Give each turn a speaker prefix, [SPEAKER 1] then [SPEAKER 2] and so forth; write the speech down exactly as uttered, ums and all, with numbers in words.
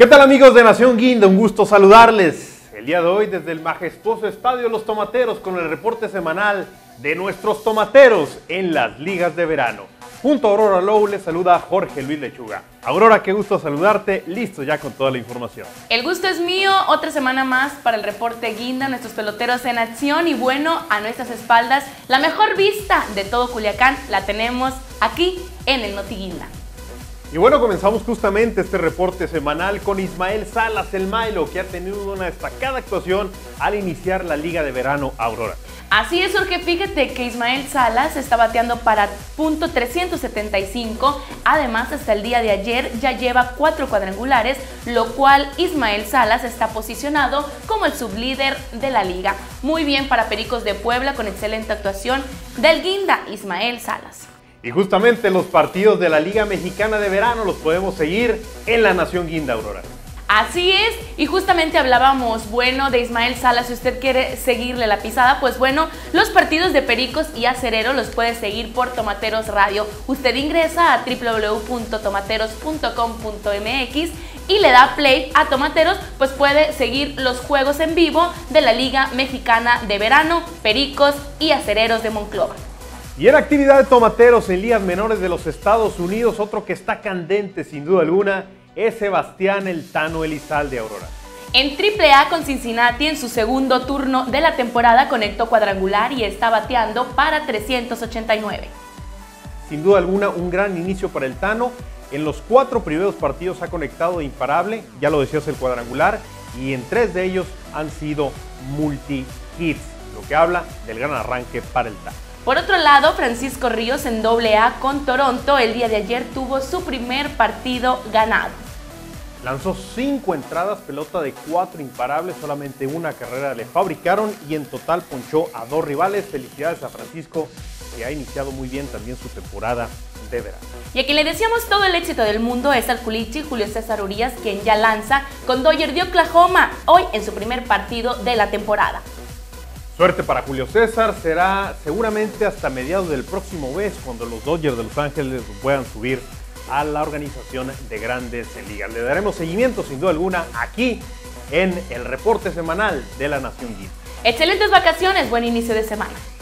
[SPEAKER 1] ¿Qué tal, amigos de Nación Guinda? Un gusto saludarles. El día de hoy desde el majestuoso Estadio Los Tomateros con el reporte semanal de nuestros tomateros en las ligas de verano. Junto a Aurora Lowe les saluda Jorge Luis Lechuga. Aurora, qué gusto saludarte, listo ya con toda la información.
[SPEAKER 2] El gusto es mío, otra semana más para el reporte Guinda, nuestros peloteros en acción y bueno, a nuestras espaldas, la mejor vista de todo Culiacán la tenemos aquí en el Noti Guinda.
[SPEAKER 1] Y bueno, comenzamos justamente este reporte semanal con Ismael Salas, el Milo, que ha tenido una destacada actuación al iniciar la Liga de Verano Aurora.
[SPEAKER 2] Así es, Jorge, fíjate que Ismael Salas está bateando para punto trescientos setenta y cinco, además hasta el día de ayer ya lleva cuatro cuadrangulares, lo cual Ismael Salas está posicionado como el sublíder de la liga. Muy bien para Pericos de Puebla con excelente actuación del Guinda Ismael Salas.
[SPEAKER 1] Y justamente los partidos de la Liga Mexicana de Verano los podemos seguir en la Nación Guinda, Aurora.
[SPEAKER 2] Así es, y justamente hablábamos, bueno, de Ismael Salas, si usted quiere seguirle la pisada, pues bueno, los partidos de Pericos y Acerero los puede seguir por Tomateros Radio. Usted ingresa a doble u doble u doble u punto tomateros punto com punto m x y le da play a Tomateros, pues puede seguir los juegos en vivo de la Liga Mexicana de Verano, Pericos y Acereros de Monclova.
[SPEAKER 1] Y en actividad de tomateros en ligas menores de los Estados Unidos, otro que está candente sin duda alguna es Sebastián El Tano Elizalde, Aurora.
[SPEAKER 2] En triple A con Cincinnati, en su segundo turno de la temporada, conectó cuadrangular y está bateando para trescientos ochenta y nueve.
[SPEAKER 1] Sin duda alguna, un gran inicio para El Tano. En los cuatro primeros partidos ha conectado de imparable, ya lo decías, el cuadrangular, y en tres de ellos han sido multi-hits, lo que habla del gran arranque para El Tano.
[SPEAKER 2] Por otro lado, Francisco Ríos en doble A con Toronto el día de ayer tuvo su primer partido ganado.
[SPEAKER 1] Lanzó cinco entradas, pelota de cuatro imparables, solamente una carrera le fabricaron y en total ponchó a dos rivales. Felicidades a Francisco, que ha iniciado muy bien también su temporada de verano.
[SPEAKER 2] Y a quien le deseamos todo el éxito del mundo es al culichi Julio César Urías, quien ya lanza con Dodgers de Oklahoma hoy en su primer partido de la temporada.
[SPEAKER 1] Suerte para Julio César, será seguramente hasta mediados del próximo mes cuando los Dodgers de Los Ángeles puedan subir a la organización de Grandes Ligas. Le daremos seguimiento sin duda alguna aquí en el reporte semanal de la Nación Guinda.
[SPEAKER 2] Excelentes vacaciones, buen inicio de semana.